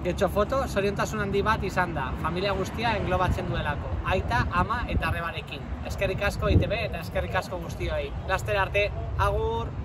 Getxo foto, zoriontasun handi bat izan da, familia guztia englobatzen duelako. Aita, ama eta arrebarekin. Eskerrik asko ITB eta eskerrik asko guztioi. Laster arte, agur!